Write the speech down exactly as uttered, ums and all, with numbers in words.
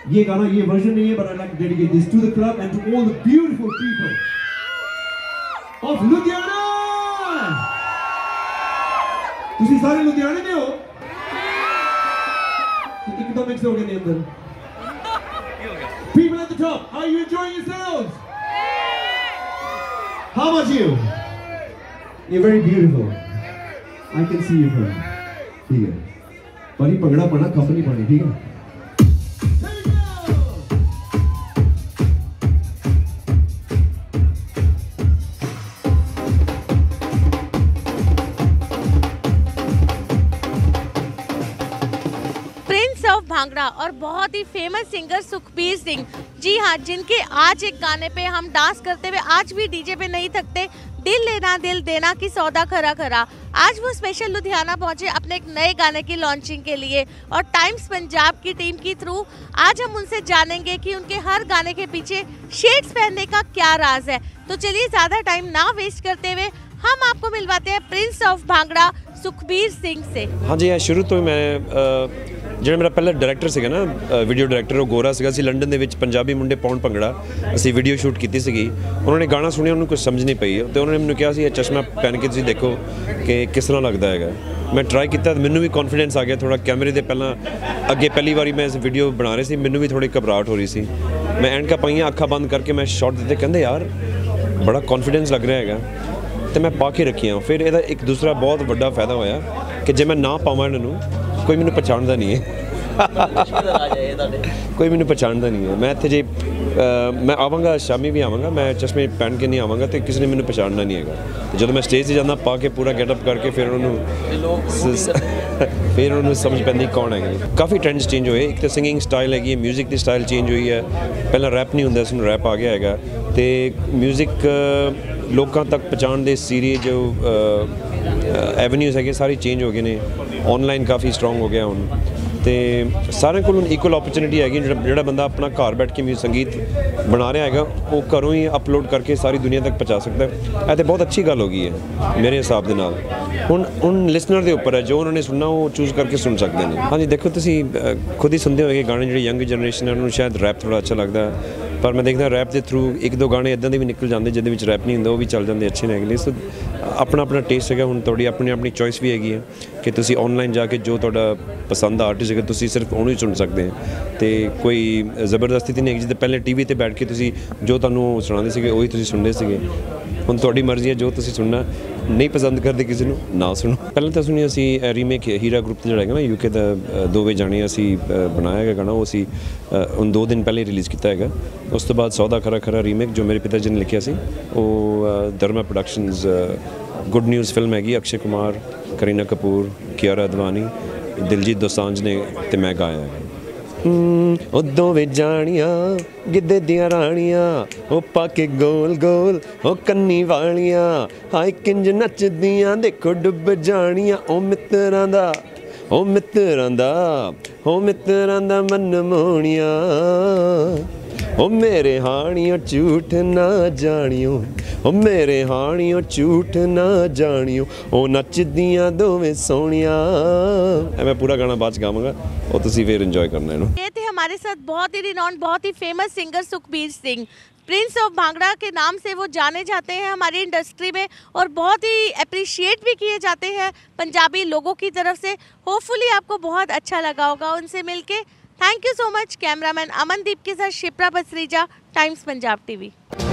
ये गाना ये वर्जन नहीं है, but I'd like to dedicate this to the club and to all the beautiful people of Ludhiana. तुसी सारे लुधियाने में हो? एकदम मिक्स हो गए ने अंदर. People at the top, are you enjoying yourselves? How about you? You're very beautiful. I can see you from. ठीक है. पर ये पगड़ा पड़ा खप नहीं पड़ी, ठीक है? भांगड़ा और बहुत ही फेमस सिंगर सुखबीर सिंह, जी हाँ, जिनके आज एक गाने पे हम डांस करते हुए आज भी डीजे पे नहीं थकते, दिल लेना दिल देना की सौदा खरा खरा। आज वो स्पेशल लुधियाना पहुंचे अपने एक नए गाने की लॉन्चिंग के लिए और टाइम्स पंजाब की टीम के थ्रू आज हम उनसे जानेंगे कि उनके हर गाने के पीछे शेड्स पहनने का क्या राज है। तो चलिए ज़्यादा टाइम ना वेस्ट करते हुए हम आपको मिलवाते हैं प्रिंस ऑफ भांगड़ा सुखबीर सिंह से। हाँ जी, शुरू तो मैं ਜਿਹੜਾ ਮੇਰਾ ਪਹਿਲਾ ਡਾਇਰੈਕਟਰ ਸੀਗਾ ਨਾ, ਵੀਡੀਓ ਡਾਇਰੈਕਟਰ, ਉਹ ਗੋਰਾ ਸੀਗਾ। ਅਸੀਂ ਲੰਡਨ ਦੇ ਵਿੱਚ ਪੰਜਾਬੀ ਮੁੰਡੇ ਪਾਉਣ ਭੰਗੜਾ ਅਸੀਂ ਵੀਡੀਓ ਸ਼ੂਟ ਕੀਤੀ ਸੀਗੀ। ਉਹਨਾਂ ਨੇ ਗਾਣਾ ਸੁਣਿਆ, ਉਹਨੂੰ ਕੁਝ ਸਮਝ ਨਹੀਂ ਪਈ ਤੇ ਉਹਨਾਂ ਨੇ ਮੈਨੂੰ ਕਿਹਾ ਸੀ ਇਹ ਚਸ਼ਮਾ ਪਹਿਨ ਕੇ ਤੁਸੀਂ ਦੇਖੋ ਕਿ ਕਿਸ ਤਰ੍ਹਾਂ ਲੱਗਦਾ ਹੈਗਾ। ਮੈਂ ਟਰਾਈ ਕੀਤਾ ਤੇ ਮੈਨੂੰ ਵੀ ਕੌਨਫੀਡੈਂਸ ਆ ਗਿਆ ਥੋੜ੍ਹਾ। ਕੈਮਰੇ ਦੇ ਪਹਿਲਾਂ ਅੱਗੇ ਪਹਿਲੀ ਵਾਰੀ ਮੈਂ ਇਸ ਵੀਡੀਓ ਬਣਾ ਰਹੀ ਸੀ, ਮੈਨੂੰ ਵੀ ਥੋੜ੍ਹੀ ਘਬਰਾਹਟ ਹੋ ਰਹੀ ਸੀ। ਮੈਂ ਐਨਕਾਂ ਪਾਈਆਂ, ਅੱਖਾਂ ਬੰਦ ਕਰਕੇ ਮੈਂ ਸ਼ਾਟ ਦਿੱਤੇ। ਕਹਿੰਦੇ ਯਾਰ ਬੜਾ ਕੌਨਫੀਡੈਂਸ ਲੱਗ ਰਿਹਾ ਹੈਗਾ ਤੇ ਮੈਂ ਪਾ ਕੇ ਰੱਖੀਆਂ। ਫਿਰ ਇਹਦਾ ਇੱਕ ਦੂਸਰਾ ਬਹੁਤ ਵੱਡਾ ਫਾਇਦਾ ਹੋਇਆ ਕਿ ਜੇ ਮੈਂ ਨਾ ਪਾਵਾਂ ਇਹਨਾਂ ਨੂੰ, ਕੋਈ ਮੈਨੂੰ ਪਛਾਣਦਾ ਨਹੀਂ ਹੈ। ਕੋਈ ਮੈਨੂੰ ਪਛਾਣਦਾ ਨਹੀਂ ਹੈ। ਮੈਂ ਇੱਥੇ ਜੇ ਮੈਂ ਆਵਾਂਗਾ, ਸ਼ਾਮੀ ਵੀ ਆਵਾਂਗਾ, ਮੈਂ ਚਸ਼ਮੇ ਪਹਿਨ ਕੇ ਨਹੀਂ ਆਵਾਂਗਾ ਤੇ ਕਿਸੇ ਨੇ ਮੈਨੂੰ ਪਛਾਣਨਾ ਨਹੀਂ ਹੈਗਾ। ਜਦੋਂ ਮੈਂ ਸਟੇਜ 'ਤੇ ਜਾਂਦਾ ਪਾ ਕੇ ਪੂਰਾ ਗੈਟਅਪ ਕਰਕੇ, ਫਿਰ ਉਹਨਾਂ ਨੂੰ ਫਿਰ ਉਹਨਾਂ ਨੂੰ ਸਮਝ ਪੈਂਦੀ ਕੌਣ ਹੈਗਾ। ਕਾਫੀ ਟ੍ਰੈਂਡਸ ਚੇਂਜ ਹੋਏ। ਇੱਕ ਤਾਂ ਸਿੰਗਿੰਗ ਸਟਾਈਲ ਹੈਗੀ, ਮਿਊਜ਼ਿਕ ਦੀ ਸਟਾਈਲ ਚੇਂਜ ਹੋਈ ਹੈ। ਪਹਿਲਾਂ ਰੈਪ ਨਹੀਂ ਹੁੰਦਾ ਸੀ, ਹੁਣ ਰੈਪ ਆ ਗਿਆ ਹੈਗਾ ਅਤੇ ਮਿਊਜ਼ਿਕ ਲੋਕਾਂ ਤੱਕ ਪਹੁੰਚਾਉਣ ਦੇ ਸੀਰੀ ਜੋ ਐਵਨਿਊਜ਼ ਹੈਗੇ ਸਾਰੇ ਚੇਂਜ ਹੋ ਗਏ ਨੇ। ਔਨਲਾਈਨ ਕਾਫੀ ਸਟਰੋਂਗ ਹੋ ਗਿਆ ਹੁਣ ਤੇ ਸਾਰਿਆਂ ਕੋਲ ਹੁਣ ਇਕੁਅਲ ਓਪਰਚੁਨਿਟੀ ਹੈਗੀ। ਜਿਹੜਾ ਜਿਹੜਾ ਬੰਦਾ ਆਪਣਾ ਘਰ ਬੈਠ ਕੇ ਮਿਊਜ਼ਿਕ ਸੰਗੀਤ ਬਣਾ ਰਿਹਾ ਹੈਗਾ, ਉਹ ਘਰੋਂ ਹੀ ਅਪਲੋਡ ਕਰਕੇ ਸਾਰੀ ਦੁਨੀਆ ਤੱਕ ਪਹੁੰਚਾ ਸਕਦਾ। ਇਹ ਤਾਂ ਬਹੁਤ ਅੱਛੀ ਗੱਲ ਹੋ ਗਈ ਹੈ ਮੇਰੇ ਹਿਸਾਬ ਦੇ ਨਾਲ। ਹੁਣ ਹੁਣ ਲਿਸਨਰ ਦੇ ਉੱਪਰ ਹੈ, ਜੋ ਉਹਨਾਂ ਨੇ ਸੁਣਨਾ ਉਹ ਚੂਜ਼ ਕਰਕੇ ਸੁਣ ਸਕਦੇ ਨੇ। ਹਾਂਜੀ ਦੇਖੋ, ਤੁਸੀਂ ਖੁਦ ਹੀ ਸੁਣਦੇ ਹੋਗੇ ਗਾਣੇ, ਜਿਹੜੀ ਯੰਗ ਜਨਰੇਸ਼ਨ ਹੈ ਉਹਨਾਂ ਨੂੰ ਸ਼ਾਇਦ ਰੈਪ ਥੋੜ੍ਹਾ ਅੱਛਾ ਲੱਗਦਾ, ਪਰ ਮੈਂ ਦੇਖਦਾ ਰੈਪ ਦੇ ਥਰੂ ਇੱਕ ਦੋ ਗਾਣੇ ਇੱਦਾਂ ਦੇ ਵੀ ਨਿਕਲ ਜਾਂਦੇ ਜਿਹਦੇ ਵਿੱਚ ਰੈਪ ਨਹੀਂ ਹੁੰਦਾ, ਉਹ ਵੀ ਚੱਲ ਜਾਂਦੇ, ਅੱਛੇ ਨੇ। ਸੋ ਆਪਣਾ ਆਪਣਾ ਟੇਸਟ ਹੈਗਾ। ਹੁਣ ਤੁਹਾਡੀ ਆਪਣੀ ਆਪਣੀ ਚੋਇਸ ਵੀ ਹੈਗੀ ਹੈ ਕਿ ਤੁਸੀਂ ਔਨਲਾਈਨ ਜਾ ਕੇ ਜੋ ਤੁਹਾਡਾ ਪਸੰਦ ਦਾ ਆਰਟਿਸਟ ਹੈਗਾ ਤੁਸੀਂ ਸਿਰਫ ਉਹਨੂੰ ਹੀ ਸੁਣ ਸਕਦੇ ਹੋ ਅਤੇ ਕੋਈ ਜ਼ਬਰਦਸਤੀ ਤਾਂ ਨਹੀਂ ਹੈਗੀ। ਜਿੱਦਾਂ ਪਹਿਲੇ ਟੀ ਵੀ 'ਤੇ ਬੈਠ ਕੇ ਤੁਸੀਂ ਜੋ ਤੁਹਾਨੂੰ ਸੁਣਾਉਂਦੇ ਸੀਗੇ ਉਹੀ ਤੁਸੀਂ ਸੁਣਦੇ ਸੀਗੇ। ਹੁਣ ਤੁਹਾਡੀ ਮਰਜ਼ੀ ਹੈ, ਜੋ ਤੁਸੀਂ ਸੁਣਨਾ। ਨਹੀਂ ਪਸੰਦ ਕਰਦੇ ਕਿਸੇ ਨੂੰ ਨਾ ਸੁਣੋ। ਪਹਿਲਾਂ ਤਾਂ ਸੁਣੀ ਅਸੀਂ ਰੀਮੇਕ ਹੀਰਾ ਗਰੁੱਪ ਜਿਹੜਾ ਹੈਗਾ ਨਾ ਯੂਕੇ ਦਾ, ਦੋਵੇਂ ਜਾਣੇ ਅਸੀਂ ਬਣਾਇਆ ਹੈਗਾ ਗਾਣਾ, ਉਹ ਅਸੀਂ ਹੁਣ ਦੋ ਦਿਨ ਪਹਿਲੇ ਰਿਲੀਜ਼ ਕੀਤਾ ਹੈਗਾ। ਉਸ ਤੋਂ ਬਾਅਦ ਸੌਦਾ ਖਰਾ ਖਰਾ ਰੀਮੇਕ ਜੋ ਮੇਰੇ ਪਿਤਾ ਜੀ ਨੇ ਲਿਖਿਆ ਸੀ, ਉਹ Dharma productions good news film ਹੈਗੀ। ਅਕਸ਼ੇ ਕੁਮਾਰ, ਕਰੀਨਾ ਕਪੂਰ, ਕਿਆਰਾ ਅਦਵਾਨੀ, ਦਿਲਜੀਤ ਦੋਸਾਂਝ ਨੇ ਅਤੇ ਮੈਂ ਗਾਇਆ ਹੈਗਾ। ਉਹ ਦੋਵੇਂ ਜਾਣੀਆਂ ਗਿੱਧੇ ਦੀਆਂ ਰਾਣੀਆਂ, ਉਹ ਪਾ ਕੇ ਗੋਲ ਗੋਲ ਉਹ ਕੰਨੀ ਵਾਲੀਆਂ, ਹਾਏ ਕਿੰਜ ਨੱਚਦੀਆਂ ਦੇਖੋ ਡੁੱਬ ਜਾਣੀਆਂ। ਉਹ ਮਿੱਤਰਾਂ ਦਾ ਉਹ ਮਿੱਤਰਾਂ ਦਾ ਉਹ ਮਿੱਤਰਾਂ ਦਾ ਮਨ ਮੋਹਣੀਆਂ, ਉਹ ਮੇਰੇ ਹਾਣੀਓ ਝੂਠ ਨਾ ਜਾਣਿਓ, ਉਹ ਮੇਰੇ ਹਾਣੀਓ ਝੂਠ ਨਾ ਜਾਣਿਓ, ਉਹ ਨੱਚਦੀਆਂ ਦੋਵੇਂ ਸੋਹਣੀਆਂ। मैं पूरा गाना बाद च गावांगा, और तुसी फिर एंजॉय करना है। ये थे हमारे साथ बहुत ही रिनॉन्ड, बहुत ही famous singer Sukhbir Singh. Prince of bhangra के नाम से वो जाने जाते हैं हमारी इंडस्ट्री में और बहुत ही अप्रिशिएट भी किए जाते हैं पंजाबी लोगों की तरफ से। होपफुली आपको बहुत अच्छा लगा होगा उनसे मिलके। Thank you so much. Cameraman Amandeep के साथ शिप्रा बसरीजा, टाइम्स पंजाब टीवी।